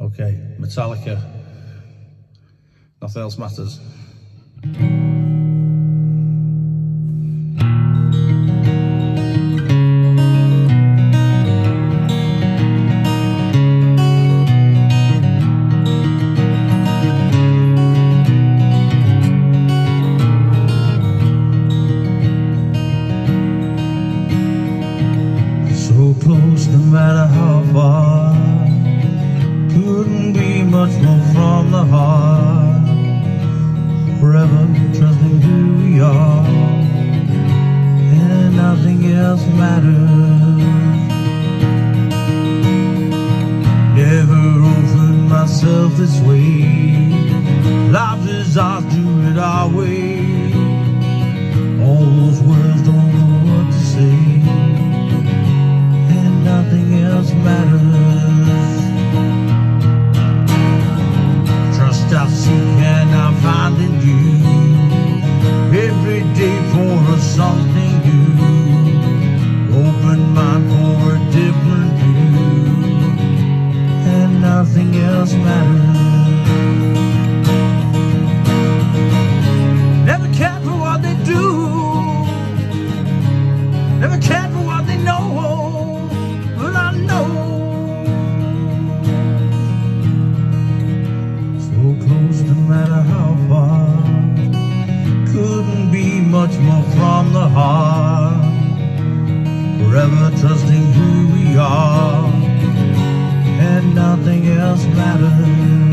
Okay, Metallica. Nothing else matters. So close, no matter how far. Couldn't be much more from the heart. Forever trusting who we are, and nothing else matters. Never offered myself this way. Life is ours, do it our way. All those words don't know what to say, and nothing else matters. Trust I seek and I find in you. Every day for something new. Open mind for a different view, and nothing else matters. Never cared for what they do. Never cared for what they know. But I know. Close, no matter how far. Couldn't be much more from the heart. Forever trusting who we are, and nothing else matters.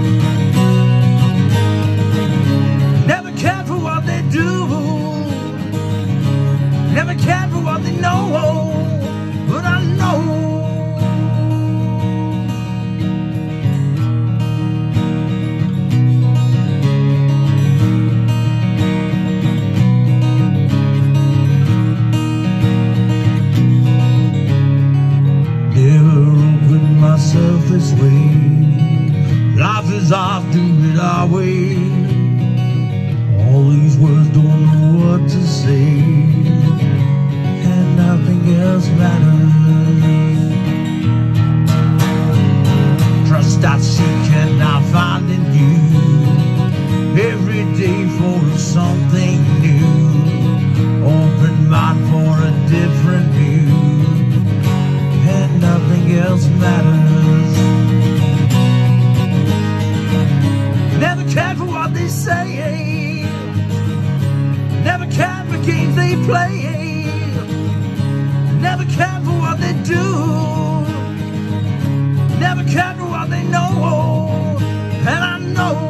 Never cared for what they do. Never cared for what they know. But I know. This way, life is ours, do it our way. All these words don't know what to say, and nothing else matters. Trust I seek and I find in you. Every day for something new. Open mind for a different view, and nothing else matters. Never cared for what they say. Never cared for games they play. Never cared for what they do. Never cared for what they know. And I know.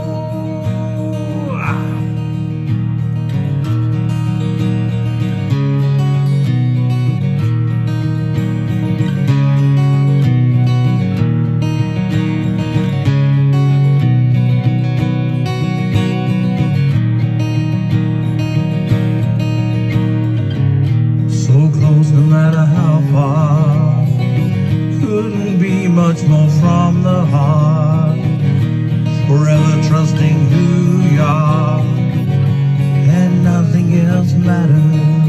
No matter how far, couldn't be much more from the heart. Forever trusting who you are, and nothing else matters.